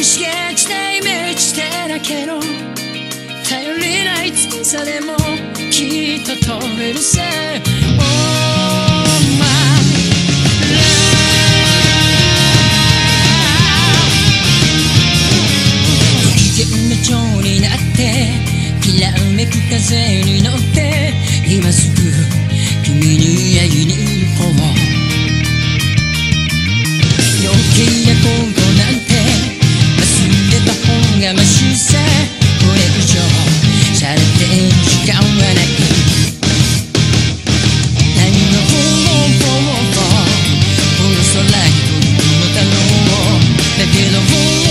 しげ地でイメージしてだけど頼りない翼でもきっと飛べるさ Oh my love 不機嫌な蝶になってきらめく風に乗って今すぐ君に会いに行こう余計なことなんて忘れた方がマシさこれ以上しゃれてる時間はない何のフォーフォーフォーこの空に飛ぶのだろうだけど